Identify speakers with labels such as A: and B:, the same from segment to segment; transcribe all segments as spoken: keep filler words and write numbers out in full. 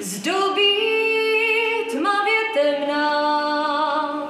A: zdobí tmavě temná.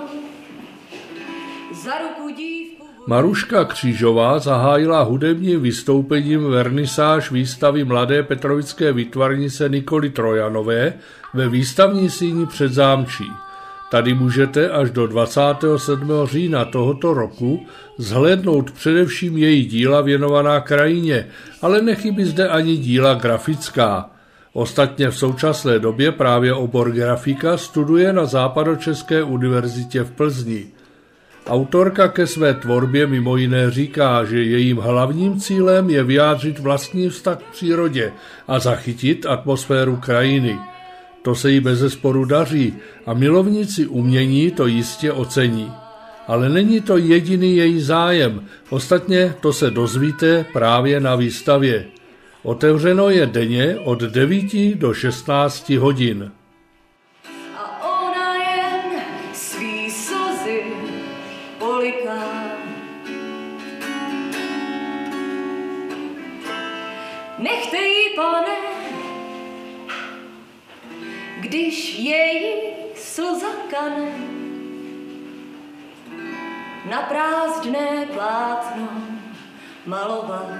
A: Za ruku dívku...
B: Maruška Křížová zahájila hudebním vystoupením vernisáž výstavy mladé petrovické výtvarnice Nikoly Trojanové ve výstavní síni Předzámčí. Tady můžete až do dvacátého sedmého října tohoto roku zhlédnout především její díla věnovaná krajině, ale nechybí zde ani díla grafická. Ostatně v současné době právě obor grafika studuje na Západočeské univerzitě v Plzni. Autorka ke své tvorbě mimo jiné říká, že jejím hlavním cílem je vyjádřit vlastní vztah k přírodě a zachytit atmosféru krajiny. To se jí bezesporu daří a milovníci umění to jistě ocení. Ale není to jediný její zájem, ostatně to se dozvíte právě na výstavě. Otevřeno je denně od devíti do šestnácti hodin.
A: A ona jen svý slzy poliká. Nechte jí, pane, když její slza kane na prázdné plátno malovat.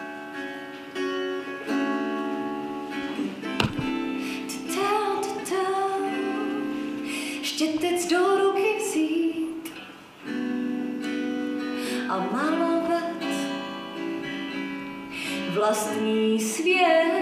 A: Štětec do ruky vzít a malovat vlastní svět.